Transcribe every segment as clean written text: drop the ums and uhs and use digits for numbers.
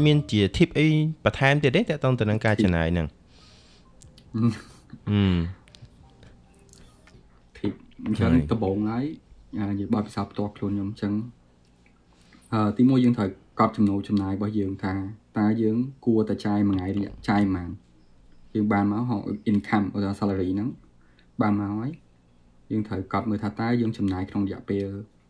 មានជា tip អីបន្ថែមទៀតទេតើតើទៅនឹងការចំណាយហ្នឹង tip អញ្ចឹងដំបូងហើយនិយាយបើពិសោធន៍ផ្ទាល់ខ្លួនខ្ញុំអញ្ចឹងទីមួយយើងត្រូវកត់ចំណូលចំណាយរបស់យើងថាតើយើងគួរតែចាយមួយថ្ងៃចាយប៉ុន្មានយើងបានមកហៅ income ឬ salary ហ្នឹងបានមកហើយយើងត្រូវកត់មើលថាតើយើងចំណាយក្នុងរយៈពេល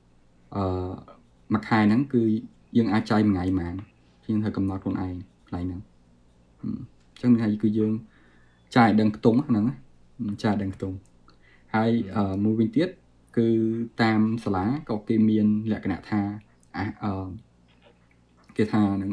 មួយខែហ្នឹងគឺយើងអាចចាយមួយថ្ងៃប៉ុន្មានយើងត្រូវកំណត់ខ្លួនឯងកន្លែងហ្នឹងអញ្ចឹងថ្ងៃគឺយើងចាយដឹងខ្ទង់ហ្នឹងចាយដឹងខ្ទង់ហើយមួយវិញទៀតគឺតាមសាលាក៏គេមានលក្ខណៈថាគេថានឹង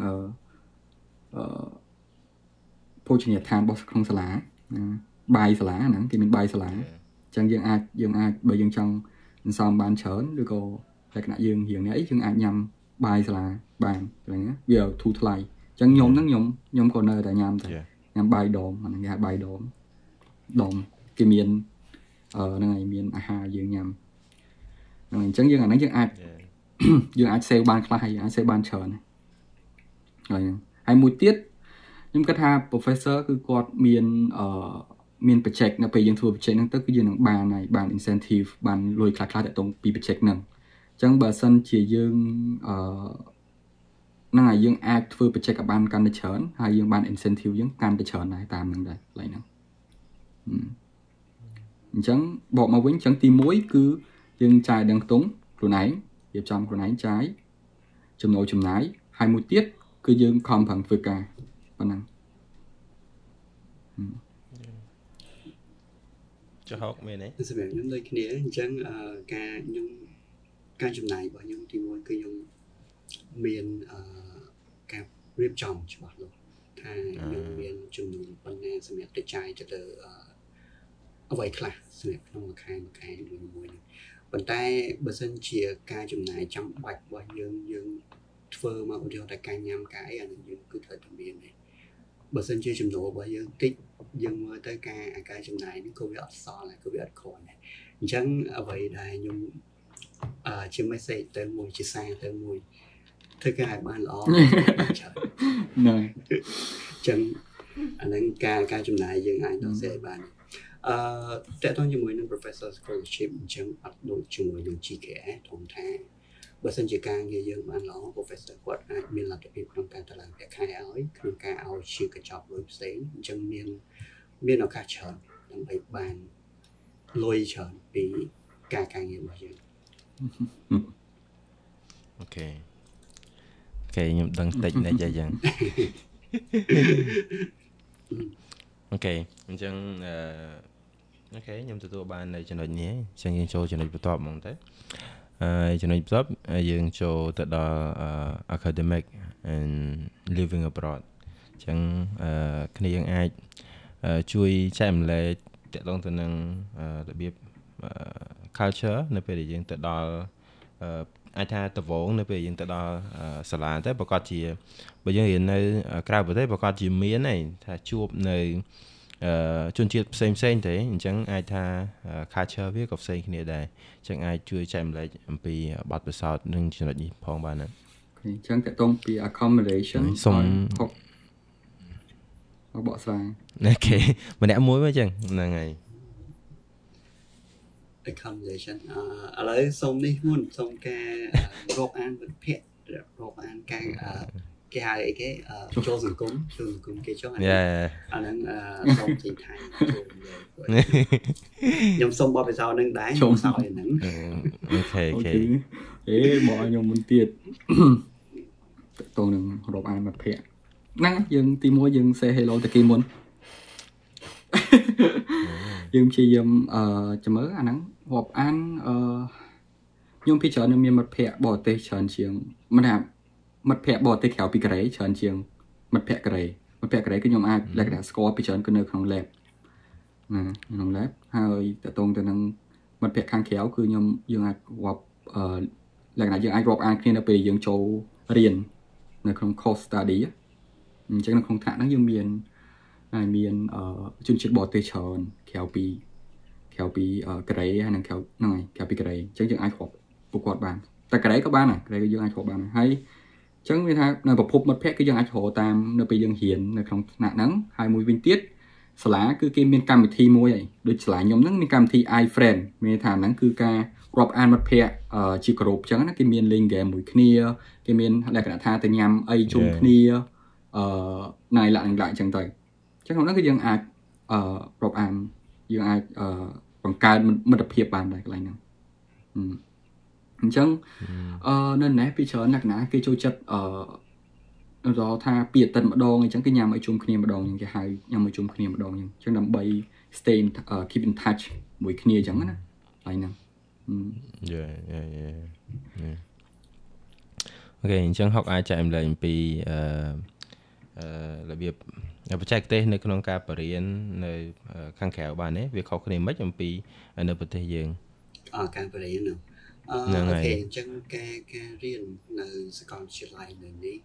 ភោជនីយដ្ឋានរបស់ក្នុងសាលាបាយសាលាហ្នឹងគេមានបាយសាលាអញ្ចឹងយើងអាចបើយើងចង់សន្សំបានច្រើនឬក៏លក្ខណៈយើងរៀងនេះអីយើងអាចញ៉ាំបាយសាលាបានឃើញវាធូរថ្លៃអញ្ចឹងខ្ញុំក៏នៅតែញ៉ាំបាយដុំអាហ្នឹងគេហៅបាយដុំគេមានហ្នឹងហើយមានអាហារយើងញ៉ាំហ្នឹងអញ្ចឹងយើងអាហ្នឹងយើងអាច save បានខ្លះហើយអាច save បានច្រើនហើយមួយទៀតខ្ញុំគិតថា professor គឺគាត់មាន project នៅពេលយើងធ្វើ project ហ្នឹងទៅគឺយើងនឹងបាន incentive បានលុយខ្លះៗតាក់ទងពី project ហ្នឹងអញ្ចឹងបើសិនជាយើងហ្នឹងហើយយើងអាចធ្វើ project ឲ្យបានកាន់តែច្រើនហើយយើងបាន incentive យើងកាន់តែច្រើនដែរតាមហ្នឹងដែរកន្លែងហ្នឹងអញ្ចឹងបកមកវិញអញ្ចឹងទី1គឺយើងចាយដឹងខ្ទង់ខ្លួនឯងរៀបចំខ្លួនឯងចាយចំណូលចំណាយហើយមួយទៀតគឺយើងខំប្រឹងធ្វើការប៉ុណ្ណឹងចុះហុកមែនទេសម្រាប់ខ្ញុំដូចគ្នាអញ្ចឹងការចំណាយរបស់ខ្ញុំទី1គឺខ្ញុំមានការរៀបចំច្បាស់លាស់ថាខ្ញុំមានចំនួនប៉ុណ្ណាសម្រាប់ទៅចាយទៅលើអ្វីខ្លះសម្រាប់ក្នុងមួយខែមួយនេះប៉ុន្តែបើសិនជាការចំណាយចាំបាច់របស់យើងធ្វើមកឧទាហរណ៍តែការញ៉ាំការអីអានេះយើងគឺត្រូវតែមានទេបើសិនជាចំណូលរបស់យើងតិចយើងមើលទៅការចំណាយនេះក៏វាអត់សល់ហើយក៏វាអត់គ្រាន់ដែរអញ្ចឹងអ្វីដែលខ្ញុំជា message ទៅមួយជាសារទៅមួយធ្វើការឲ្យបានល្អច្រើនហ្នឹងអញ្ចឹងអានឹងការចំណាយយើងអាចដល់សេបានតើតើជាមួយនឹង professor scholarship អញ្ចឹងអត់ដូចជាមួយនឹង GKS ធំថាបើសិនជាការងារយើងបានល្អ professor គាត់អាចមានលទ្ធភាពក្នុងការតឡើងប្រាក់ខែឲ្យក្នុងការឲ្យជាកញ្ចប់លុយផ្សេងអញ្ចឹងមានឱកាសច្រើនដើម្បីបានលុយច្រើនពីការងាររបស់យើងអូខេខ្ញុំដឹងតិចណាស់អញ្ចឹងអូខេអញ្ចឹងអូខេខ្ញុំទទួលបាននៅចំណុចនេះអញ្ចឹងយើងចូលចំណុចបន្ទាប់ហ្មងទៅចំណុចបន្ទាប់យើងចូលទៅដល់ academic and living abroad អញ្ចឹងគ្នាយើងអាចជួយចែករំលែកទាក់ទងទៅនឹងរបៀប culture នៅពេលដែលយើងទៅដល់អាចថាដំបូងនៅពេលយើងទៅដល់សាលាទៅប្រកាសជាបើយើងរៀននៅក្រៅប្រទេសប្រកាសជាមានហើយថាជួបនៅជនជាតិផ្សេងទេអញ្ចឹងអាចថា culture វាក៏ផ្សេងគ្នាដែរអញ្ចឹងអាចជួយចែករំលែកអំពីបទពិសោធន៍នឹងចំណុចនេះផងបានណាអញ្ចឹងតើតោងពី accommodation សុំបកស្រាយអូខេម្នាក់មួយមកអញ្ចឹងហ្នឹងហើយ accommodation ឥឡូវសុំនេះមុនសុំការរាប់អានវិភាគរាប់អានការគេហៅអីគេចូលសង្គមគេចុះអាហ្នឹងសុំចេញថៃខ្ញុំសុំបបិសោនឹងដែរខ្ញុំសោយហ្នឹងអូខេមកឲ្យខ្ញុំមុនទៀតតោះនឹងរាប់អានវិភាគហ្នឹងយើងទី1យើង say hello ទៅគេមុនយើងព្យាយាមចាំមើលអាហ្នឹងរាប់អានខ្ញុំពីច្រើនមានមិត្តភ័ក្តិបរទេសច្រើនជាងមិនថាមិត្តភ័ក្តិបរទេសក្រៅពីកូរ៉េច្រើនជាងមិត្តភ័ក្តិកូរ៉េគឺខ្ញុំអាចលក្ខណៈស្គាល់ពីច្រើនគឺនៅក្នុង lab ក្នុង lab ហើយតកតងទៅនឹងមិត្តភ័ក្តិខាងក្រៅគឺយើងអាចរាប់លក្ខណៈយើងអាចរាប់អានគ្នានៅពេលយើងចូលរៀននៅក្នុង course study អញ្ចឹងនៅក្នុងថ្នាក់ហ្នឹងយើងមានជនជាតិបរទេសច្រើនក្រៅពីកូរ៉េហើយនឹងក្រៅពីកូរ៉េអញ្ចឹងយើងអាចរាប់ពួកគាត់បានតែកូរ៉េក៏បានដែរកូរ៉េយើងអាចរាប់បានហើយចឹងវាថានៅប្រភពមិត្តភ័ក្តិគឺយើងអាចរកតាមនៅពេលយើងរៀននៅក្នុងថ្នាក់ហ្នឹងហើយមួយវិញទៀតសាលាគឺគេមានកម្មវិធីមួយហើយដូចសាលាខ្ញុំហ្នឹងមានកម្មវិធី iFriend មានថាហ្នឹងគឺការរាប់អានមិត្តភ័ក្តិជាក្រុមចឹងណាគេមានលេងហ្គេមមួយគ្នាគេមានលក្ខណៈថាទៅញ៉ាំអីជុំគ្នាណៃឡាក់ចឹងទៅចឹងក្នុងហ្នឹងគឺយើងអាចរាប់អានយើងអាចបង្កើតមិត្តភាពបានដែរកន្លែងហ្នឹងអញ្ចឹងនៅណេះពីច្រើនលក្ខណៈគេចូលចិត្តរកថាពីអាទិត្យម្ដងអញ្ចឹងគេញ៉ាំឲ្យជុំគ្នាម្ដងអញ្ចឹងគេហៅញ៉ាំឲ្យជុំគ្នាម្ដងអញ្ចឹងដើម្បី stay keep in touch មួយគ្នាអញ្ចឹងណាហើយហ្នឹងអូខេអញ្ចឹងហុកអាចចែកម្លែកអំពីរបៀបបច្ចេកទេសនៅក្នុងការបរៀននៅខាងក្រៅបានទេវាខុសគ្នាមិនអំពីនៅប្រទេសយើងការបរៀនអូខេអញ្ចឹងការរៀននៅសាកលវិទ្យាល័យនៅនេះ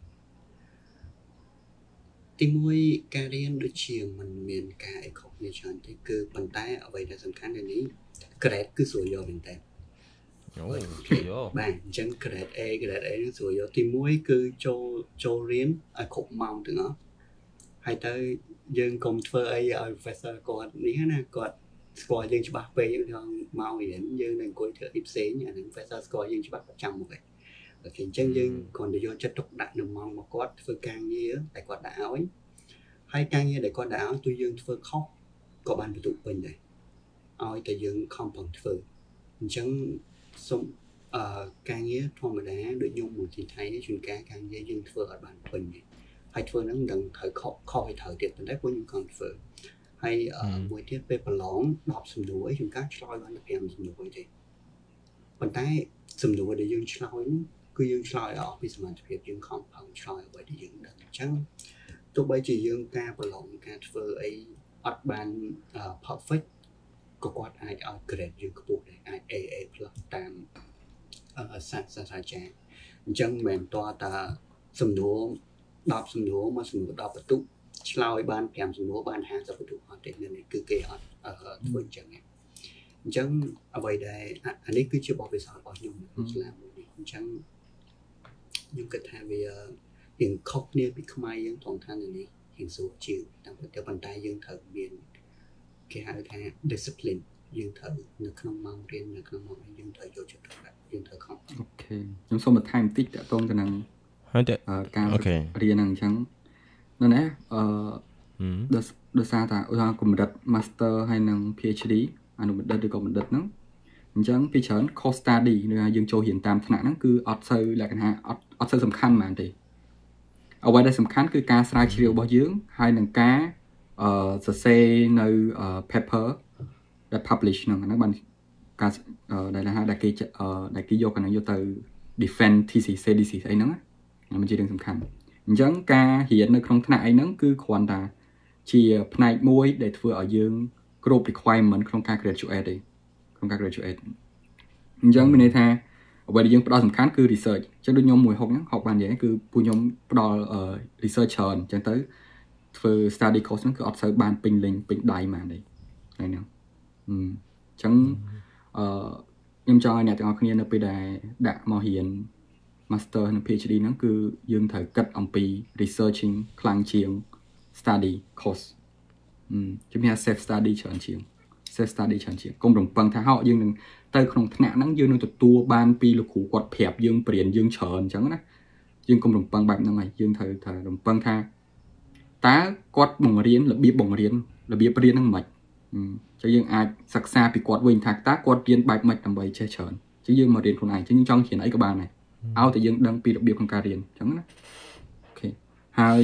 ទីមួយការរៀនដូចជាมันមានការអីខុសគ្នាច្រើនទេគឺប៉ុន្តែអ្វីដែលសំខាន់នៅនេះ grade គឺស្រួលយកមែនតើបាទអញ្ចឹង grade A នឹងស្រួលយកទីមួយគឺចូលរៀនឲ្យគ្រប់ម៉ោងទាំងអស់ហើយទៅយើងកុំធ្វើអីឲ្យ professor គាត់នេះណាគាត់ស្គាល់យើងច្បាស់ពេកក្នុងម៉ោងរៀនយើងនឹងអង្គុយធ្វើអីផ្សេងអានឹង professor ស្គាល់យើងច្បាស់ប្រចាំមកហើយអូខេអញ្ចឹងយើងគ្រាន់តែយកចិត្តទុកដាក់នៅម៉ោងរបស់គាត់ធ្វើការងារតែគាត់ដាក់ឲ្យហើយការងារដែលគាត់ដាក់ឲ្យទោះយើងធ្វើខុសក៏បានបន្ទុកពេញដែរឲ្យតែយើងខំប្រឹងធ្វើអញ្ចឹងសូមការងារធម្មតាដូចខ្ញុំមកទីថៃជួនកាលការងារយើងធ្វើឲ្យបានពេញហើយធ្វើហ្នឹងមិនដឹងត្រូវខុសឲ្យត្រូវទៀតប៉ុន្តែពួកខ្ញុំខំធ្វើហើយមួយទៀតពេលប្រឡង10សំណួរជួនកាលឆ្លើយបានតែ5សំណួរទេប៉ុន្តែសំណួរដែលយើងឆ្លើយហ្នឹងគឺយើងឆ្លើយអស់ពីសមត្ថភាពយើងខំប្រឹងឆ្លើយអ្វីដែលយើងដឹងអញ្ចឹងទោះបីជាយើងការប្រឡងការធ្វើអីអត់បាន perfect ក៏គាត់អាចឲ្យ grade យើងខ្ពស់ដែរអាច AA+ តាមសាស្ត្រាចារ្យអញ្ចឹងមិនមែនតើតាសំណួរ10សំណួរមកសំណួរ10បន្ទុកឆ្លើយបាន5សំណួរបាន50បន្ទុកអត់ទេនេះគឺគេអត់ធ្វើអញ្ចឹងអញ្ចឹងអ្វីដែលអានេះគឺជាបទពិសោធន៍របស់ខ្ញុំក្នុងសាលាមួយនេះអញ្ចឹងខ្ញុំគិតថាវារៀងខុសគ្នាពីខ្មែរយើងត្រង់ថានេះរៀងស្រួលជាងតាមពិតប៉ុន្តែយើងត្រូវមានគេហៅថា discipline យើងត្រូវនៅក្នុងម៉ោងរៀននៅក្នុងម៉ោងយើងត្រូវយកចិត្តទុកដាក់យើងត្រូវខំអូខេខ្ញុំសូមបន្ថែមបន្តិចតទៅនឹងហើយតែការរៀនហ្នឹងអញ្ចឹងនៅណាដោយសារថាឧទាហរណ៍កម្រិត Master ហើយនិង PhD អនុបណ្ឌិតឬក៏បណ្ឌិតហ្នឹងអញ្ចឹងពីច្រើន course study នៅយើងចូលរៀនតាមថ្នាក់ហ្នឹងគឺអត់សូវលក្ខណៈអត់សូវសំខាន់ហ្មងទេអ្វីដែលសំខាន់គឺការស្រាវជ្រាវរបស់យើងហើយនឹងការសរសេរនៅ paper ដែល publish ហ្នឹងបានការដែលគេយកហ្នឹងយកទៅ defend thesis អីហ្នឹងมันជារឿងសំខាន់អញ្ចឹងការរៀននៅក្នុងថ្នាក់អីហ្នឹងគឺគ្រាន់តែជាផ្នែកមួយដែលធ្វើឲ្យយើងគ្រប់ requirement ក្នុងការ graduate ទេក្នុងការ graduate អញ្ចឹងមានន័យថាអ្វីដែលយើងផ្ដោតសំខាន់គឺ research អញ្ចឹងដូចខ្ញុំមួយហុកហ្នឹងហុកបាននិយាយគឺពួកខ្ញុំផ្ដល់ research ច្រើនអញ្ចឹងទៅធ្វើ study course ហ្នឹងគឺអត់សូវបានពេញលេញពេញដៃហ្មងទេហើយហ្នឹងអញ្ចឹងខ្ញុំចង់ឲ្យអ្នកទាំងអស់គ្នានៅពេលដែលដាក់មករៀន Master និង PhD ហ្នឹងគឺយើងត្រូវគិតអំពី researching ខ្លាំងជាង study course ជំនាញ self study ច្រើនជាងកុំរំពឹងថាហោយើងនឹងទៅក្នុងថ្នាក់ហ្នឹងយើងនឹងទទួលបានពីលោកគ្រូគាត់ប្រាប់យើងបរៀនយើងច្រើនអញ្ចឹងណាយើងកុំរំពឹងបែបហ្នឹងហើយយើងត្រូវរំពឹងថាតើគាត់បង្រៀនរបៀបបង្រៀនរបៀបរៀនហ្នឹងមិនចឹងយើងអាចសិក្សាពីគាត់វិញថាតើគាត់រៀនបែបម៉េចដើម្បីចេះច្រើនចឹងយើងមករៀនខ្លួនឯងចឹងយើងចង់រៀនអីក៏បានដែរឲ្យតែយើងដឹងពីរបៀបក្នុងការរៀនអញ្ចឹងណាអូខេហើយ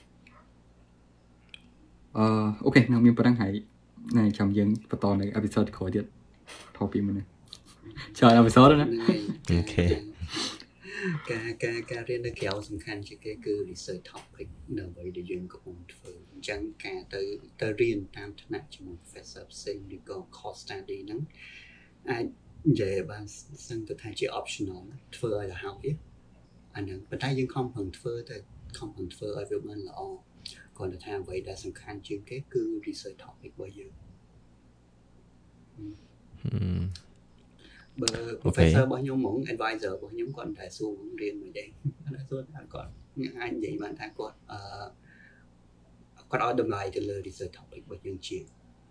អូខេនៅមានប៉ុណ្្នឹងហើយចាំយើងបន្តនៅអេពីសូតក្រោយទៀតថតពីមុននេះច្រើនអេពីសូតណាអូខេការរៀននៅក្រៅសំខាន់ជាងគេគឺ research topic នៅអ្វីដែលយើងកំពុងធ្វើអញ្ចឹងការទៅរៀនតាមថ្នាក់ជាមួយ professor ផ្សេងឬក៏ course study ហ្នឹងអាចនិយាយបានសឹងទៅថាជា optional ធ្វើឲ្យទៅហើយអាហ្នឹងប៉ុន្តែយើងខំប្រឹងធ្វើទៅខំប្រឹងធ្វើឲ្យវាបានល្អគ្រាន់តែថាអ្វីដែលសំខាន់ជាងគេគឺ research topic របស់យើង professor របស់ខ្ញុំហ្មង advisor របស់ខ្ញុំគាត់តែសួរខ្ញុំរៀនមួយដែរគាត់សួរថាគាត់អាចនិយាយបានថាគាត់គាត់ឲ្យតម្លៃទៅលើ research topic របស់យើងជាង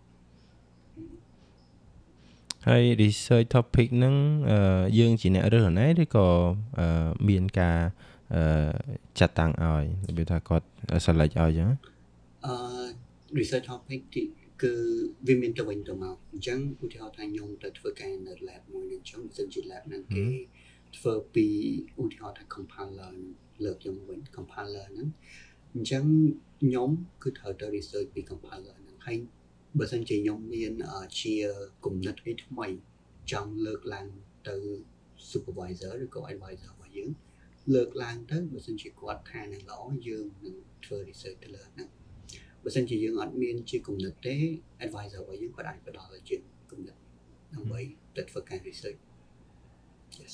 ហើយ research topic ហ្នឹងយើងជាអ្នករើសណាឬក៏មានការចាត់តាំងឲ្យរបៀបថាគាត់ select ឲ្យចឹង research topic គឺវាមានទៅវិញទៅមកអញ្ចឹងឧទាហរណ៍ថាខ្ញុំទៅធ្វើការនៅ lab មួយនឹងចឹងសិនជា lab ហ្នឹងគេធ្វើពីឧទាហរណ៍ថា compiler លើកយកមកវិញ compiler ហ្នឹងអញ្ចឹងខ្ញុំគឺត្រូវទៅ research ពី compiler ហ្នឹងហើយបើសិនជាខ្ញុំមានជាគំនិតអីថ្មីចង់លើកឡើងទៅ supervisor ឬក៏ advisor របស់យើងលើកឡើងទៅបើសិនជាគាត់ថានឹងល្អយើងនឹងធ្វើ research ទៅលើហ្នឹងបើសិនជាយើងអត់មានជាគំនិតទេ advisor របស់យើងគាត់អាចផ្ដល់ឲ្យជាគំនិតដើម្បីទៅធ្វើការ research yes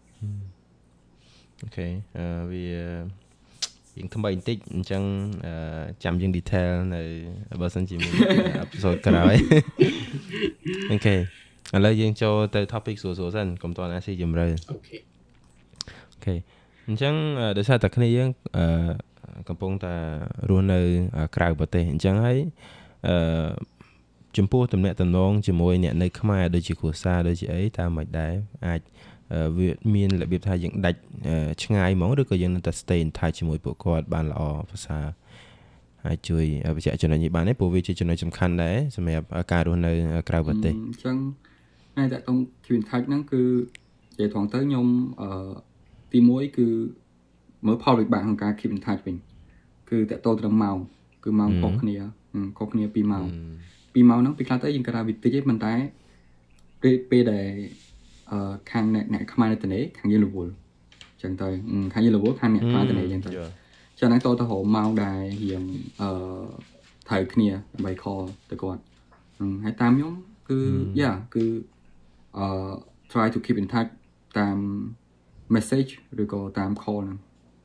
អូខេវាយើងថ្មីបន្តិចអញ្ចឹងចាំយើង detail នៅបើសិនជាមាន episode ក្រោយអូខេឥឡូវយើងចូលទៅ topic សួរសិនកុំតអាស៊ីជំរឿអូខេអញ្ចឹងដោយសារតែគ្នាយើងកំពុងតែរស់នៅក្រៅប្រទេសអញ្ចឹងហើយចំពោះទំនាក់ទំនងជាមួយអ្នកនៅខ្មែរដូចជាគ្រួសារដូចជាអីតើមិនដែរអាចវាមានរបៀបថាយើងដាច់ឆ្ងាយហ្មងឬក៏យើងនៅតែ stay in touch ជាមួយពួកគាត់បានល្អភាសាហើយជួយបញ្ជាក់ចំណុចនេះបានទេព្រោះវាជាចំណុចសំខាន់ដែរសម្រាប់ការរស់នៅក្រៅប្រទេសអញ្ចឹងហើយតែក្នុង keep in touch ហ្នឹងគឺនិយាយត្រង់ទៅខ្ញុំទី1គឺមើលផលវិបាកក្នុងការ keep in touch វិញគឺតើតទៅម៉ោងគឺម៉ោងខុសគ្នា2ម៉ោងហ្នឹងពេលខ្លះទៅយើងក៏ថាវាតិចទេប៉ុន្តែពេលដែលខាងអ្នកខ្មែរនៅទីនេះខាងយើងរវល់អញ្ចឹងទៅខាងយើងរវល់ខាងអ្នកខ្មែរទីនេះអញ្ចឹងទៅចឹងហ្នឹងទៅហៅម៉ោងដែលរៀងត្រូវគ្នាដើម្បី call ទៅគាត់ហើយតាមខ្ញុំគឺគឺtry to keep in touch តាម message ឬក៏តាម call ហ្នឹង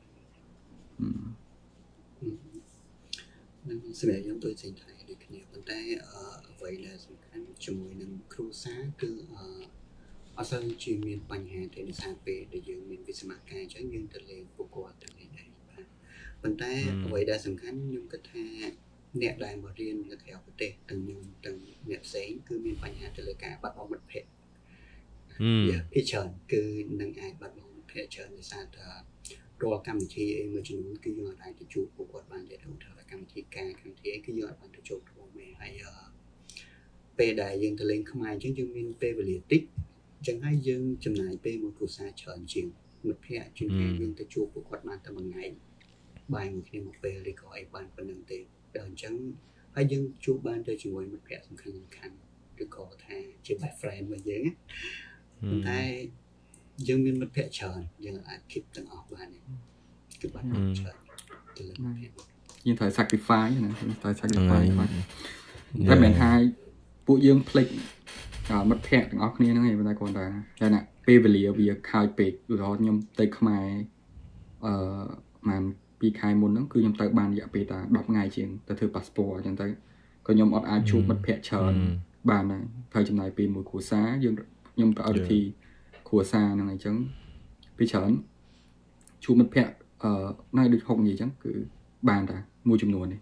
សម្រាប់ខ្ញុំដូចSengthaiដូចគ្នាប៉ុន្តែអ្វីដែលសំខាន់ជាមួយនឹងគ្រួសារគឺអត់សូវជាមានបញ្ហាទេដោយសារពេលដែលយើងមានវិស្សមការអញ្ចឹងយើងទៅលេងពួកគាត់ទៅលេងដែរបាទប៉ុន្តែអ្វីដែលសំខាន់ខ្ញុំគិតថាអ្នកដែលមករៀននៅក្រៅប្រទេសទាំងខ្ញុំទាំងអ្នកផ្សេងគឺមានបញ្ហាទៅលើការបាត់បង់មិត្តភ័ក្តិភាគច្រើនគឺនឹងអាចបាត់បង់មិត្តភ័ក្តិច្រើនដោយសារតែរាល់កម្មវិធីអីមួយចំនួនគឺយើងអាចទៅជួបពួកគាត់បានទេឧទាហរណ៍កម្មវិធីការកម្មវិធីអីគឺយើងអាចបានទៅជួបខ្លួនមេហើយពេលដែលយើងទៅលេងខ្មែរអញ្ចឹងយើងមានពេលវេលាតិចអញ្ចឹងហើយយើងចំណាយពេលមួយគ្រួសារច្រើនជាងមិត្តភ័ក្តិជាងការយើងទៅជួបពួកគាត់បានតែមួយថ្ងៃបាយមួយគ្នាមួយពេលឬក៏អីបានប៉ុណ្្នឹងទេដល់អញ្ចឹងហើយយើងជួបបានទៅជាមួយមិត្តភ័ក្តិសំខាន់ឬក៏ថាជា best friend របស់យើងប៉ុន្តែយើងមានមិត្តភ័ក្តិច្រើនយើងអាច keep ទាំងអស់បានគឺបានច្រើនទៅលើមិត្តភ័ក្តិយើងត្រូវ sacrifice ណាត្រូវ sacrifice តែមិនថាពួកយើងភ្លេចមិត្តភ័ក្តិទាំងអស់គ្នាហ្នឹងឯងប៉ុន្តែគាត់ថាណាពេលវេលាវាខើចពេកឧទាហរណ៍ខ្ញុំទៅខ្មែរបាន2ខែមុនហ្នឹងគឺខ្ញុំទៅបានរយៈពេលតែ10ថ្ងៃជាងទៅធ្វើ passport អញ្ចឹងទៅក៏ខ្ញុំអត់អាចជួបមិត្តភ័ក្តិច្រើនបានដែរត្រូវចំណាយពេលមួយគ្រួសារខ្ញុំ priority គ្រួសារហ្នឹងអញ្ចឹងពីច្រើនជួបមិត្តភ័ក្តិនៅដូចហុកនិយាយអញ្ចឹងគឺបានតែមួយចំនួននេះ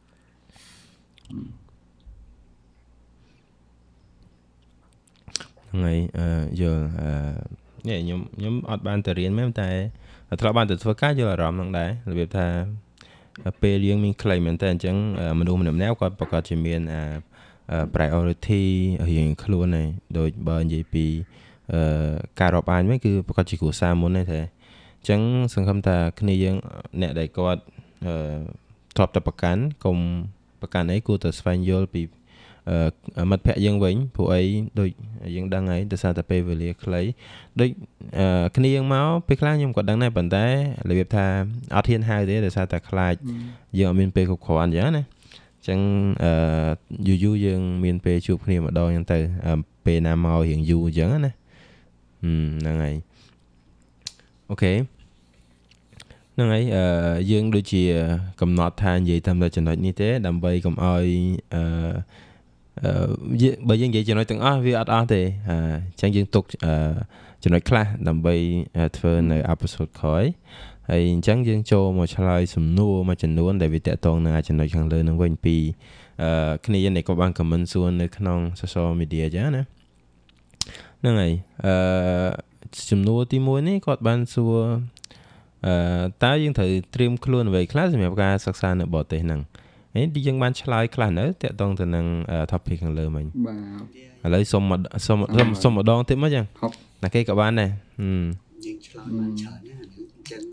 ថ្ងៃយល់នេះខ្ញុំអត់បានទៅរៀនមែនតែធ្លាប់បានទៅធ្វើការយល់អារម្មណ៍ហ្នឹងដែររបៀបថាពេលយើងមានខ្លីមែនតែអញ្ចឹងមនុស្សម្នាក់ៗគាត់ប្រកាសជាមានpriority រៀងខ្លួនហើយដូចបើនិយាយពីការរាប់អានវិញគឺប្រកាសជាគ្រួសារមុនទេតែអញ្ចឹងសង្ឃឹមថាគ្នាយើងអ្នកដែលគាត់ធ្លាប់តែប្រកាន់កុំប្រកាន់អីគួរតែស្វែងយល់ពីមិត្តភ័ក្តិយើងវិញព្រោះអីដូចយើងដឹងហើយដោយសារតែពេលវេលាខ្លីដូចគ្នាយើងមកពេលខ្លះខ្ញុំក៏ដឹងដែរប៉ុន្តែរបៀបថាអត់ហ៊ានហៅទេដោយសារតែខ្លាចយើងអត់មានពេលគ្រប់គ្រាន់អញ្ចឹងណាអញ្ចឹងយូរយើងមានពេលជួបគ្នាម្ដងអញ្ចឹងទៅពេលណាមករៀងយូរអញ្ចឹងណាហ្នឹងហើយអូខេហ្នឹងហើយយើងដូចជាកំណត់ថានិយាយតាមចំណុចនេះទេដើម្បីកុំឲ្យ bởi vì vậy cho nói từng vì ở thì chẳng dừng tục cho nói class làm bay thưaใน episode khỏi hay chẳng dừng cho một slide sum nua mà chân nuôn để vì tệ tông là cho nói khang lên nó quên pi cái này có bạn comment xuốngในក្នុង social media chứ nèนั่นไงsum nua ទី1នេះគាត់បានសួរតើយើងត្រូវត្រៀមខ្លួនអ្វីខ្លះសម្រាប់ការសិក្សានៅបរទេសហ្នឹងទីយើងបានឆ្លើយខ្លះនៅតាក់ទងទៅនឹង topic ខាងលើមិញបាទឥឡូវសុំម្ដងទៀតមកចឹងណាគេក៏បានដែរយើងឆ្លើយបានច្រើនណាស់អញ្ចឹង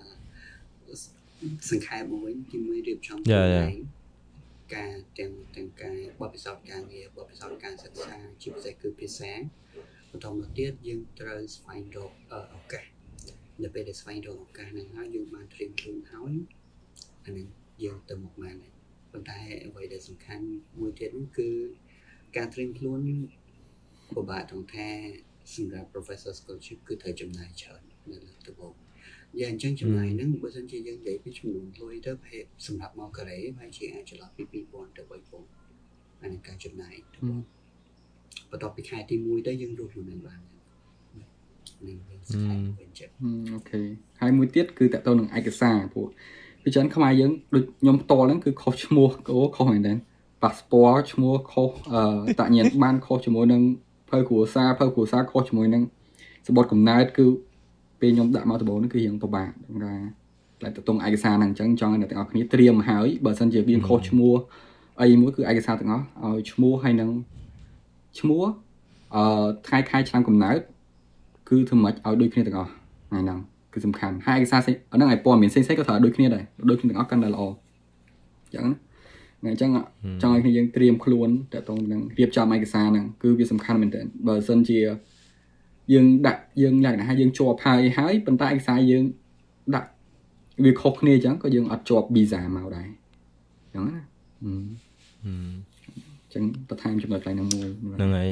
សង្ខេបមកវិញទី1រៀបចំខ្លួនការទាំងការបទពិសោធន៍ការងារបទពិសោធន៍ការសិក្សាជាពិសេសគឺភាសាបន្តមកទៀតយើងត្រូវស្វែងរកឱកាសនៅពេលដែលស្វែងរកឱកាសហ្នឹងហើយយើងបានត្រៀមខ្លួនហើយអានឹងយើងទៅមុខបានហើយប៉ុន្តែអ្វីដែលសំខាន់មួយទៀតនោះគឺការត្រៀមខ្លួនពិបាកត្រង់ថាសម្រាប់ professor scholarship គឺត្រូវចំណាយច្រើននៅលើទៅបូកយ៉ាងអញ្ចឹងចំណាយហ្នឹងបើសិនជាយើងនិយាយពីចំនួនលុយទៅសម្រាប់មកកូរ៉េហើយជាអាចចន្លោះពី2000ទៅ3000អានេះការចំណាយបន្ទាប់ពីខែទី1ទៅយើងរស់ខ្លួនបាននឹងវិញស្ថិតវិញចិត្តអូខេហើយមួយទៀតគឺតទៅនឹងឯកសារព្រោះពីច្រើនខ្មែរយើងដូចខ្ញុំផ្ទាល់ហ្នឹងគឺខុសឈ្មោះខុសមែនទេ passport ឈ្មោះខុសតញ្ញាណប័ណ្ណខុសជាមួយនឹងភៅគ្រួសារខុសជាមួយនឹងសម្បត្តិកំណើតគឺពេលខ្ញុំដាក់មកដំបូងហ្នឹងគឺរៀងពិបាកតែតទៅឯកសារហ្នឹងអញ្ចឹងចង់ឲ្យអ្នកទាំងអស់គ្នាត្រៀមហើយបើសិនជាវាខុសឈ្មោះអីមួយគឺឯកសារទាំងអស់ឲ្យឈ្មោះហើយនឹងឈ្មោះថ្ងៃខែឆ្នាំកំណើតគឺធ្វើម៉េចឲ្យដូចគ្នាទាំងអស់ហ្នឹងគឺសំខាន់ហើយឯកសារហ្នឹងឲ្យព័ត៌មានផ្សេងៗក៏ត្រូវដូចគ្នាដែរដូចគ្នាទាំងអស់កាន់តែល្អអញ្ចឹងថ្ងៃអញ្ចឹងចង់ឲ្យគ្នាយើងត្រៀមខ្លួនតើតងនឹងរៀបចំឯកសារហ្នឹងគឺវាសំខាន់មែនទែនបើសិនជាយើងដាក់យើងលក្ខណៈថាយើងជាប់ហើយប៉ុន្តែឯកសារយើងដាក់វាខុសគ្នាអញ្ចឹងក៏យើងអត់ជាប់ visa មកដែរអញ្ចឹងណាអញ្ចឹងបន្ថែមចំណុចខ្លះហ្នឹងមួយហ្នឹងហើយ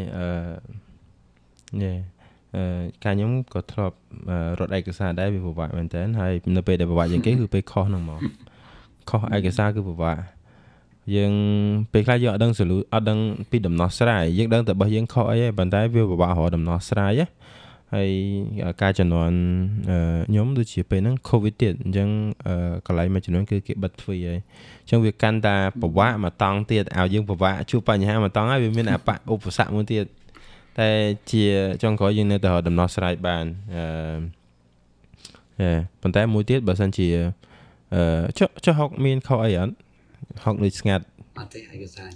ការខ្ញុំក៏ធ្លាប់រត់ឯកសារដែរវាពិបាកមែនតើហើយនៅពេលដែលពិបាកជាងគេគឺពេលខុសហ្នឹងមកខុសឯកសារគឺពិបាកយើងពេលខ្លះយើងអត់ដឹងពីដំណោះស្រាយយើងដឹងតែបើយើងខុសអីប៉ុន្តែវាពិបាករកដំណោះស្រាយហើយការជំនាន់ខ្ញុំដូចជាពេលហ្នឹង COVID ទៀតអញ្ចឹងកន្លែងមួយចំនួនគឺគេបិទទ្វីហើយអញ្ចឹងវាកាន់តែពិបាកមកតង់ទៀតឲ្យយើងពិបាកជួបបញ្ហាមកតង់ហើយវាមានឧបសគ្គមួយទៀតតែជាចុងក្រោយយើងនៅតែរកដំណោះស្រាយបានប៉ុន្តែមួយទៀតបើសិនជាចុះហុកមានខុសអីអត់ហុកដូចស្ងាត់អត់ទេឯកសារ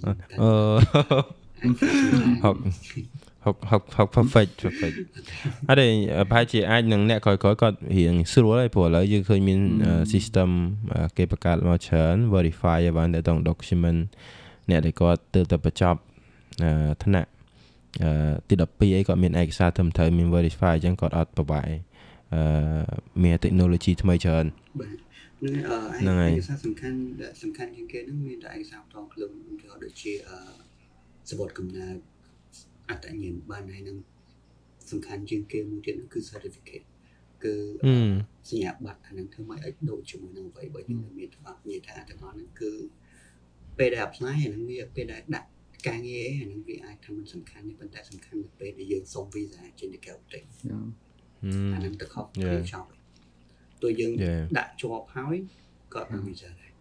ហុក perfect ហើយប្រហែលជាអាចនឹងអ្នកក្រោយៗគាត់រៀងស្រួលហើយព្រោះឥឡូវយើងឃើញមាន system គេបង្កើតមកច្រើន verify ឲ្យបានទៅ document អ្នកដែលគាត់ទៅបញ្ចប់ថ្នាក់ទី12អីគាត់មានឯកសារត្រឹមត្រូវមាន verify អញ្ចឹងគាត់អត់ពិបាកមាន technology ថ្មីច្រើនហ្នឹងហើយឯកសារសំខាន់ជាងគេហ្នឹងមានតែឯកសារផ្ទាល់ខ្លួនដូចជាសម្បត្តិកំណើតអត្តញ្ញាណប័ណ្ណហើយនឹងសំខាន់ជាងគេមួយទៀតគឺ certificate គឺសញ្ញាបត្រអានឹងធ្វើឲ្យដូចជាមួយនឹងអ្វីបើយើងមានច្បាប់និយាយថាទាំងអស់ហ្នឹងគឺពេលដែល apply អានឹងវាពេលដែលដាក់ការងារអានឹងវាអាចថាមិនសំខាន់ទេប៉ុន្តែសំខាន់នៅពេលដែលយើងសុំ visa ចេញទៅក្រៅប្រទេសអានឹងទៅខុសគ្នាចោលទោះយើងដាក់ជាប់ហើយក៏អត់ visa ដែរ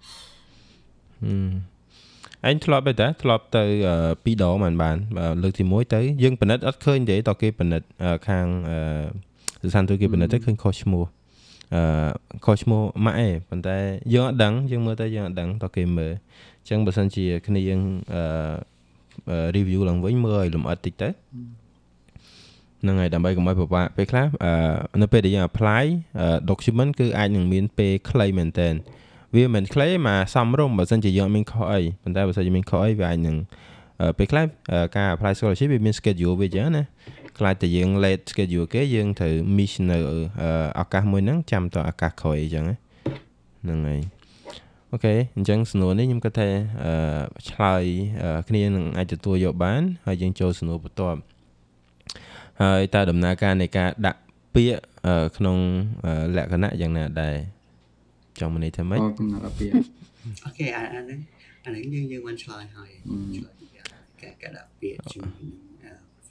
អញធ្លាប់ទៅ2ដងបានលើកទី1ទៅយើងពិនិត្យអត់ឃើញទេតើគេពិនិត្យខាងស្ថានទូតគេពិនិត្យទៅឃើញខុសឈ្មោះម៉ាក់ឯងប៉ុន្តែយើងអត់ដឹងយើងមើលទៅយើងអត់ដឹងតើគេមើលអញ្ចឹងបើសិនជាគ្នាយើងreview ឡើងវិញមើលឲ្យលម្អិតតិចទៅហ្នឹងហើយដើម្បីកុំឲ្យពិបាកពេលខ្លះនៅពេលដែលយើង apply document គឺអាចនឹងមានពេលខ្លីមែនតើវាមិនខ្លីមកសំរុំបើសិនជាយើងអត់មានខុសអីប៉ុន្តែបើសិនជាមានខុសអីវាអាចនឹងពេលខ្លះការ apply scholarship វាមាន schedule វាចឹងណាខ្លាចតែយើង late schedule គេយើងត្រូវ miss នៅឱកាសមួយហ្នឹងចាំតឱកាសក្រោយអញ្ចឹងហ្នឹងហើយអូខេអញ្ចឹងសំណួរនេះខ្ញុំគិតថាឆ្លើយគ្នានឹងអាចទទួលយកបានហើយយើងចូលសំណួរបន្ទាប់ហើយតើដំណើរការនៃការដាក់ពាក្យក្នុងលក្ខណៈយ៉ាងណាដែរចង់មកនេះធ្វើម៉េចកំណត់ពាក្យអូខេអាហ្នឹងយើងបានឆ្លើយហើយឆ្លើយ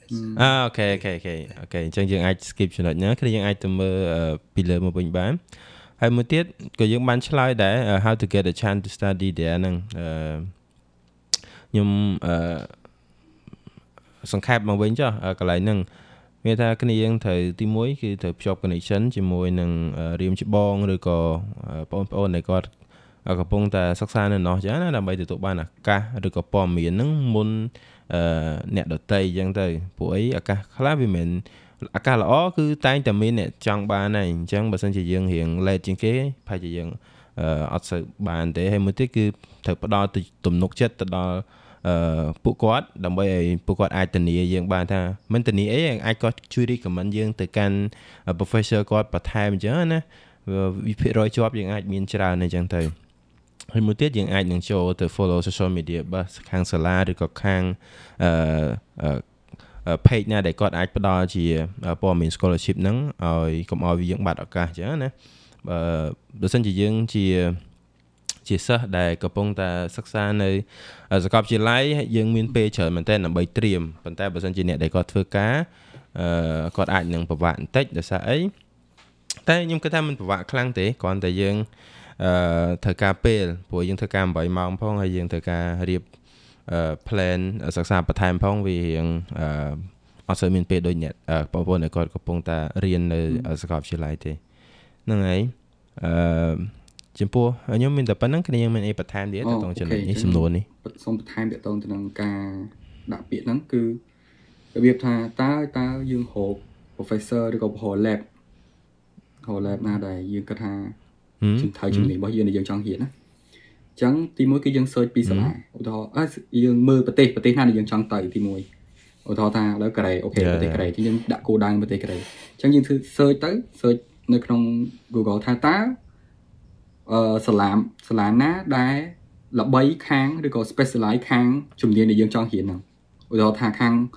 អូខេអញ្ចឹងយើងអាច skip ចំណុចហ្នឹងគឺយើងអាចទៅមើលពីលើមកវិញបានហើយមួយទៀតក៏យើងបានឆ្លើយដែរ how to get a chance to study there ហ្នឹងខ្ញុំសង្ខេបមកវិញចុះកន្លែងហ្នឹងមានថាគ្នាយើងត្រូវទី1គឺត្រូវភ្ជាប់ connection ជាមួយនឹងរៀមច្បងឬក៏បងប្អូនដែលគាត់កំពុងតែសិក្សានៅនោះចឹងណាដើម្បីទទួលបានឱកាសឬក៏ព័ត៌មានហ្នឹងមុនអ្នកដតីចឹងទៅព្រោះអីឱកាសខ្លះវាមិនឱកាសល្អគឺតែងតែមានអ្នកចង់បានហើយអញ្ចឹងបើសិនជាយើងរៀង late ជាងគេប្រហែលជាយើងអត់សូវបានទេហើយមួយទៀតគឺត្រូវផ្ដល់ទំនុកចិត្តទៅដល់ពួកគាត់ដើម្បីឲ្យពួកគាត់អាចធានាយើងបានថាមិនធានាអីអាចគាត់ជួយ recommend យើងទៅកាន់ professor គាត់បន្ថែមអញ្ចឹងណាវិភាគរយជាប់យើងអាចមានច្រើនអញ្ចឹងទៅហើយមួយទៀតយើងអាចនឹងចូលទៅ follow social media បើខាងសាលាឬក៏ខាងpage ណាដែលគាត់អាចផ្ដល់ជាព័ត៌មាន scholarship ហ្នឹងឲ្យកុំឲ្យយើងបាត់ឱកាសអញ្ចឹងណាបើសិនជាយើងជាសិស្សដែលកំពុងតែសិក្សានៅសាកលវិទ្យាល័យយើងមានពេលច្រើនមែនទែនដើម្បីត្រៀមប៉ុន្តែបើសិនជាអ្នកដែលគាត់ធ្វើការគាត់អាចនឹងពិបាកបន្តិចដោយសារអីតែខ្ញុំគិតថាមិនពិបាកខ្លាំងទេគ្រាន់តែយើងត្រូវការពេលព្រោះយើងធ្វើការ8ម៉ោងផងហើយយើងត្រូវការរៀបplan សិក្សាបន្ថែមផងវារៀងអត់សូវមានពេលដូចអ្នកបងប្អូនដែលគាត់កំពុងតែរៀននៅសាកលវិទ្យាល័យទេហ្នឹងហើយចំពោះខ្ញុំមានតែប៉ុណ្្នឹងគ្នាយើងមានអីបន្ថែមទៀតទៅក្នុងចំណុចនេះសំណួរនេះសូមបន្ថែមទៅនឹងការដាក់ពាក្យហ្នឹងគឺរបៀបថាតើយើងរក professor ឬក៏រក lab ណាដែលយើងគិតថាជំនាញរបស់យើងដែលយើងចង់រៀនណាអញ្ចឹងទី1គឺយើង search ពីសាលាឧទាហរណ៍យើងមើលប្រទេសណាដែលយើងចង់ទៅទី1ឧទាហរណ៍ថាឥឡូវកូរ៉េអូខេប្រទេសកូរ៉េទីយើងដាក់គោលដៅប្រទេសកូរ៉េអញ្ចឹងយើងធ្វើ search នៅក្នុង Google ថាតើសាលាណាដែលល្បីខាងឬក៏ specialize ខាងជំនាញដែលយើងចង់រៀនហ្នឹងឧទាហរណ៍ថា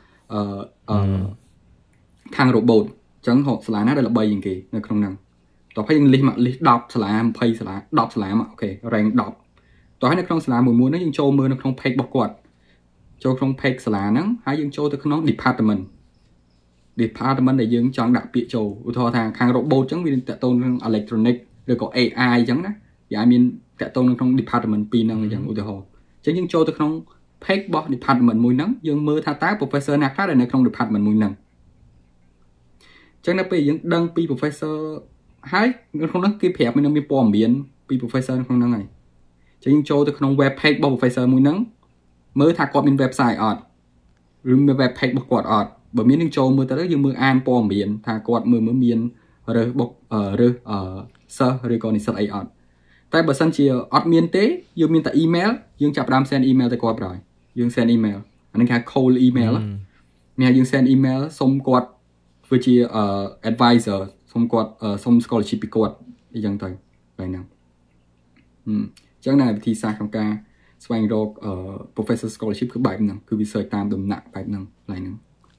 ខាង robot អញ្ចឹងសាលាណាដែលល្បីជាងគេនៅក្នុងហ្នឹងតោះហើយយើង list 10សាលា20សាលា10សាលាមកអូខេ rank 10តោះហើយនៅក្នុងសាលាមួយហ្នឹងយើងចូលមើលនៅក្នុង page របស់គាត់ចូលក្នុង page សាលាហ្នឹងហើយយើងចូលទៅក្នុង department ដែលយើងចង់ដាក់ពាក្យចូលឧទាហរណ៍ថាខាង robot អញ្ចឹងវាតកតងនឹង electronic ឬក៏ AI អញ្ចឹងណាវាអាចមានតកតងនៅក្នុង department 2ហ្នឹងអញ្ចឹងឧទាហរណ៍អញ្ចឹងយើងចូលទៅក្នុង page របស់ department មួយហ្នឹងយើងមើលថាតើ professor ណាខ្លះដែលនៅក្នុង department មួយហ្នឹងអញ្ចឹងដល់ពេលយើងដឹងពី professor ហើយនៅក្នុងហ្នឹងគេប្រាប់មានព័ត៌មានពី professor នៅក្នុងហ្នឹងហើយអញ្ចឹងយើងចូលទៅក្នុង web page របស់ professor មួយហ្នឹងមើលថាគាត់មាន website អត់ឬមាន web page របស់គាត់អត់បើមានយើងចូលមើលទៅយើងមើលអានព័ត៌មានថាគាត់មើលមានរើសសិស្សឬក៏និស្សិតអីអត់តែបើសិនជាអត់មានទេយើងមានតែ email យើងចាប់ផ្ដើម send email ទៅគាត់បណ្ដោយយើង send email អានេះគេហៅ cold email មានយើង send email សុំគាត់ធ្វើជា advisor សុំគាត់សុំ scholarship ពីគាត់អីចឹងទៅបែបហ្នឹងអញ្ចឹងណាវិធីសាស្ត្រក្នុងការស្វែងរក professor scholarship គឺបែបហ្នឹងគឺ research តាមដំណាក់បែបហ្នឹងឡើយហ្នឹង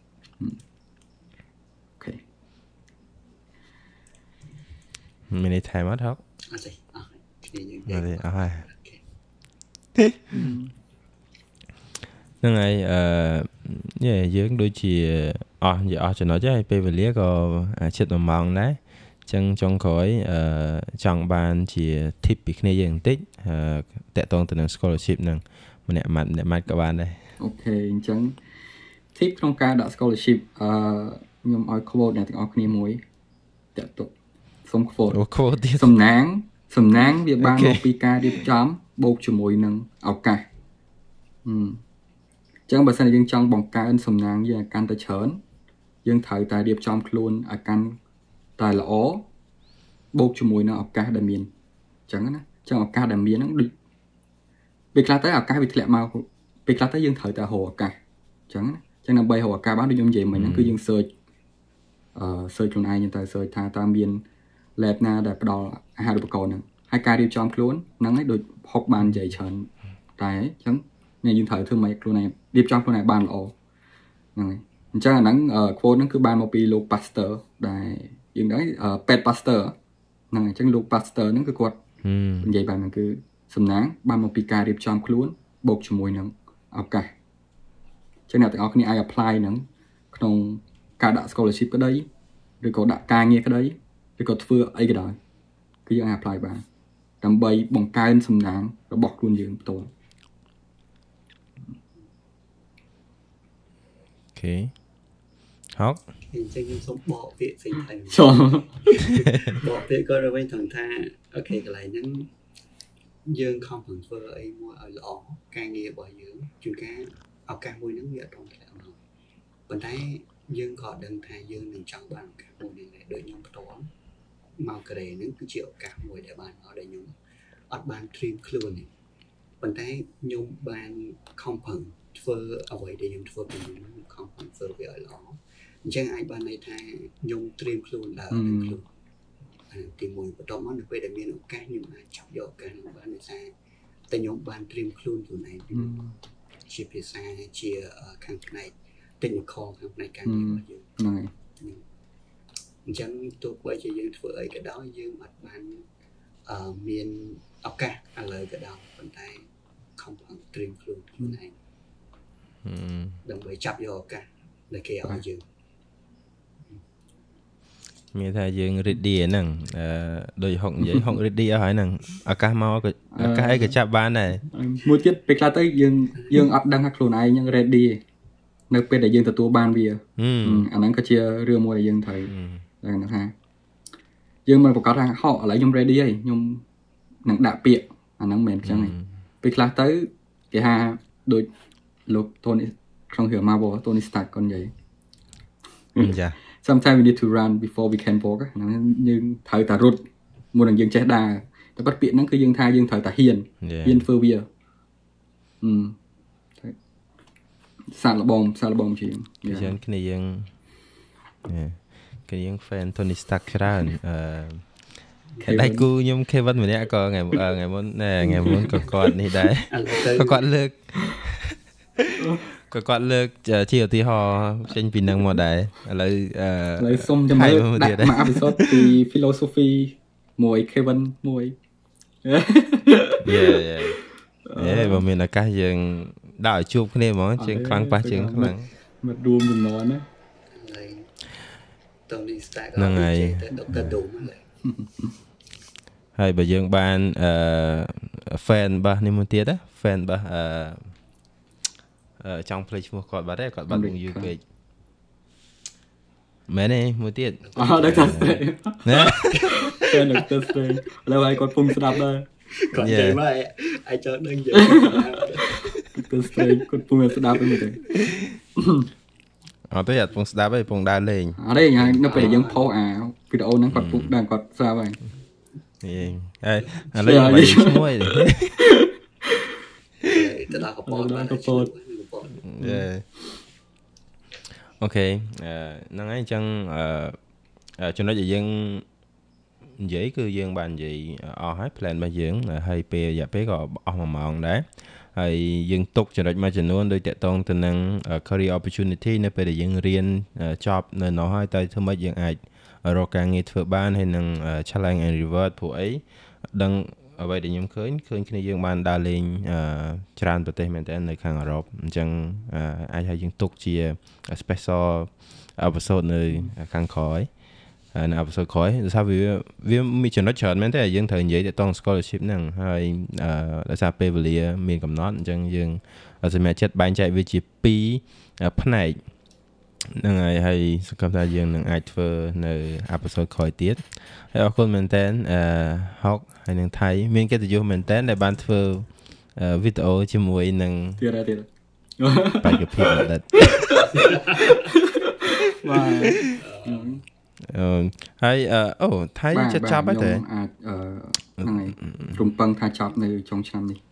អូខេមានន័យថាមកថោកអត់ទេគ្នាយើងអត់ទេអស់ហើយហ្នឹងហើយយើងដូចជាអស់ចំណុចហើយពេលវេលាក៏ជិត1ម៉ោងដែរអញ្ចឹងចុងក្រោយចង់បានជា tip ពីគ្នាយើងបន្តិចតាក់ទងទៅនឹង scholarship ហ្នឹងម្នាក់ម៉ាត់ក៏បានដែរអូខេអញ្ចឹង tip ក្នុងការដាក់ scholarship ខ្ញុំឲ្យ quote អ្នកទាំងអស់គ្នាមួយតាក់ទងសុំ quote ទៀតសំណាងវាបានមកពីការរៀបចំបូកជាមួយនឹងឱកាសអញ្ចឹងបើសិនជាយើងចង់បង្កើនសំណាងយើងឲ្យកាន់តែច្រើនយើងត្រូវតែរៀបចំខ្លួនឲ្យកាន់តែល្អបូកជាមួយនឹងឱកាសដែលមានអញ្ចឹងណាអញ្ចឹងឱកាសដែលមានហ្នឹងដូចពេលខ្លះទៅឱកាសវាធ្លាក់មកពេលខ្លះទៅយើងត្រូវតែរកឱកាសអញ្ចឹងណាអញ្ចឹងដើម្បីរកឱកាសបានដូចខ្ញុំនិយាយមិញហ្នឹងគឺយើង search ខ្លួនឯងទៅ search ថាតើមាន lab ណាដែលផ្ដល់អាហារូបករណ៍ហ្នឹងហើយការរៀបចំខ្លួនហ្នឹងឯងដូចហុកបាននិយាយច្រើនតែអញ្ចឹងយើងត្រូវធ្វើម៉េចខ្លួនឯងរៀបចំខ្លួនឯងបានល្អហ្នឹងហើយអញ្ចឹងអាហ្នឹង quote ហ្នឹងគឺបានមកពីលោក Pasteur ដែលយើងដឹងពេទ្យ Pasteur ហ្នឹងអញ្ចឹងលោក Pasteur ហ្នឹងគឺគាត់និយាយបែបហ្នឹងគឺសំណាងបានមកពីការរៀបចំខ្លួនបូកជាមួយនឹងឱកាសអញ្ចឹងអ្នកទាំងអស់គ្នាអាច apply ហ្នឹងក្នុងការដាក់ scholarship ក្តីឬក៏ដាក់ការងារក្តីឬក៏ធ្វើអីក៏ដោយគឺយើងអាច apply បានដើម្បីបង្កើនសំណាងរបស់ខ្លួនយើងផ្ទាល់អូខេហកអញ្ចឹងខ្ញុំសូមបកពាក្យផ្សេងថៃចូលបកពាក្យគាត់ទៅវិញត្រង់ថាអូខេកន្លែងហ្នឹងយើងខំប្រឹងធ្វើអីមួយឲ្យល្អការងាររបស់យើងជួនកាលឱកាសមួយហ្នឹងវាអត់ต้องធ្លាក់មកប៉ុន្តែយើងក៏ដឹងថាយើងនឹងចង់បានឱកាសមួយនេះដែរដូចខ្ញុំផ្ទាល់មកកូរ៉េហ្នឹងគឺជាឱកាសមួយដែលបានមកដែលខ្ញុំអត់បានត្រៀមខ្លួនទេប៉ុន្តែខ្ញុំបានខំប្រឹងធ្វើអ្វីដែលខ្ញុំធ្វើពីមុនខ្ញុំខំប្រឹងធ្វើវាឲ្យល្អអញ្ចឹងអាចបានន័យថាខ្ញុំត្រៀមខ្លួនដើរនឹងខ្លួនទីមួយបន្ទាប់មកនៅពេលដែលមានឱកាសខ្ញុំអាចចាប់យកឱកាសនោះបានដោយសារតែខ្ញុំបានត្រៀមខ្លួនខ្លួនឯងពីជាភាសាជាខាងផ្នែក technical ខាងផ្នែកការងាររបស់យើងហ្នឹងហើយអញ្ចឹងទោះបីជាយើងធ្វើអីក៏ដោយយើងអត់បានមានឱកាសឥឡូវក៏ដោយប៉ុន្តែខំប្រឹងត្រៀមខ្លួនខ្លួនឯងដើម្បីចាប់យកឱកាសដែលគេឲ្យយើងមានថាយើង ready ហ្នឹងដូចហុកនិយាយហុក ready អស់ហើយហ្នឹងឱកាសមកក៏ឱកាសអីក៏ចាប់បានដែរមួយទៀតពេលខ្លះទៅយើងអត់ដឹងថាខ្លួនឯងហ្នឹង ready នៅពេលដែលយើងទទួលបានវាអាហ្នឹងក៏ជារឿងមួយដែលយើងត្រូវដឹងថាយើងមិនប្រកាសថាហោឥឡូវខ្ញុំ ready ហើយខ្ញុំនឹងដាក់ពាក្យអាហ្នឹងមិនមែនអញ្ចឹងទេពេលខ្លះទៅគេថាដូចលោក Tony ក្នុងរឿង Marvel Tony Stark គាត់និយាយចា sometimes we need to run before we can walk ហ្នឹងយើងត្រូវតែរត់មុននឹងយើងចេះដើរតែប៉ាត់ពាក្យហ្នឹងគឺយើងថាយើងត្រូវតែហ៊ានធ្វើវាសាក់លបងជាងយើងគ្នាយើងគឺយើង fan Tony Stark ច្រើនដៃគូខ្ញុំ Kevin ម្នាក់ក៏ថ្ងៃមុនក៏គាត់នេះដែរក៏គាត់លើកជាឧទាហរណ៍ចេញពីនឹងមកដែរឥឡូវសុំចាំមើលដាក់មួយអេពីសូតពី philosophy មួយ Kevin មួយបើមានឱកាសយើងដាក់ឲ្យជួបគ្នាហ្មងជាងខ្លាំងប៉ះជាងខ្លាំងមករួមចំនួនណា Tony Stark ហ្នឹងហើយ Dr. Doom ហ្នឹងហើយបើយើងបាន fan របស់នេះមួយទៀតណា fan របស់ចង់ភ្លេចឈ្មោះគាត់បាត់ទេគាត់បាត់យូរពេកមែនទេមួយទៀតដល់ចាស់ទេណាfan Dr. Strange ឥឡូវឲ្យគាត់ពុំស្ដាប់ដែរគាត់និយាយមកឲ្យចូលដឹងនិយាយ Dr. Strange គាត់ពុំស្ដាប់ទេមើលទៅអត់ទេអត់ពុំស្ដាប់ទេពុំដើរលេងអត់ទេនៅពេលយើងផុសអាវីដេអូហ្នឹងគាត់ពុំដឹងគាត់ស្ដាប់ហើយហើយឥឡូវបាយឈ្មោះទេទៅដល់កពតអូខេហ្នឹងហើយអញ្ចឹងចំណុចដែលយើងនិយាយគឺយើងបាននិយាយអស់ហើយ plan របស់យើងហើយពេលរយៈពេលក៏អស់1ម៉ោងដែរហើយយើងទុកចំណុចមួយចំនួនដូចតកតងទៅនឹង career opportunity នៅពេលដែលយើងរៀនចប់នៅនោះហើយតែធ្វើម៉េចយើងអាចរកការងារធ្វើបានហើយនឹង challenge and reward ព្រោះអីដឹងអ្វីដែលខ្ញុំឃើញគ្នាយើងបានដើរលេងច្រើនប្រទេសមែនតើនៅខាងអឺរ៉ុបអញ្ចឹងអាចឲ្យយើងទុកជា special episode នៅខាងក្រោយនៅ episode ក្រោយដោយសារវាមានចំណុចច្រើនមែនទេយើងត្រូវនិយាយទៅតង scholarship ហ្នឹងហើយដោយសារពេលវេលាមានកំណត់អញ្ចឹងយើងសម្រាប់ចិត្តបែងចែកវាជា2ផ្នែកហ្នឹងហើយសង្ឃឹមថាយើងនឹងអាចធ្វើនៅ episode ក្រោយទៀតហើយអរគុណមែនតើហុកហើយនឹងថៃមានកិត្តិយសមែនតើដែលបានធ្វើវីដេអូជាមួយនឹងទៀតបេក្ខភាពបណ្ឌិតហើយអូថៃចិត្តចាប់ហើយតើអាចហ្នឹងហើយរំពឹងថាចប់នៅចុងឆ្នាំនេះ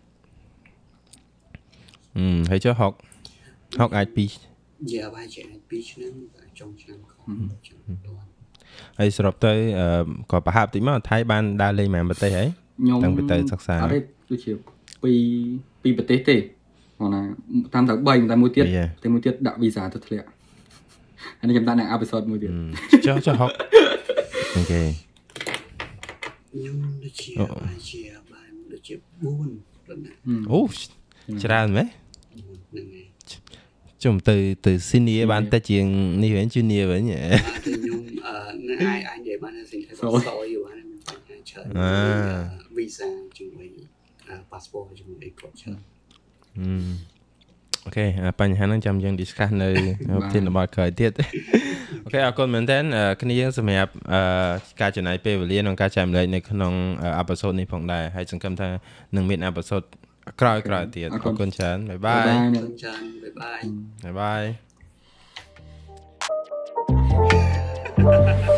ហើយចុះហុកអាចពីបាយជា2ឆ្នាំចុងឆ្នាំខំហើយសរុបទៅក៏ប្រហាប់តិចមកថៃបានដើរលេងមែនប្រទេសហើយតាំងពីទៅសិក្សាអត់ទេដូចជាពីប្រទេសទេគាត់ណាតាមទៅ3តែមួយទៀតដាក់វីសាទៅធ្លាក់អានេះខ្ញុំដាក់នៅអេពីសូតមួយទៀតចុះហុកអូខេខ្ញុំដូចជាបានដូចជា4ប៉ុណ្ណាអូច្រើនមែនហ្នឹងហើយ Chúng từ senior bạn ta chuyện đi đến junior vậy nhỉ? Thì nhung ai vậy bạn sinh thay đổi soi rồi bạn phải chơi visa chuẩn bị passport chuẩn bị cột chơi. Ok,បញ្ហាហ្នឹងចាំយើង discuss នៅទីរបស់ក្រោយទៀតអូខេអរគុណមែនតើគ្នាយើងសម្រាប់ការចំណាយពេលវេលាក្នុងការចែករំលែកនៅក្នុងអេផ isode នេះផងដែរហើយសង្ឃឹមថានឹងមានអេផ isode ក្រោយទៀតអរគុណច្រើនបាយបាយអរគុណច្រើនបាយបាយបាយបាយ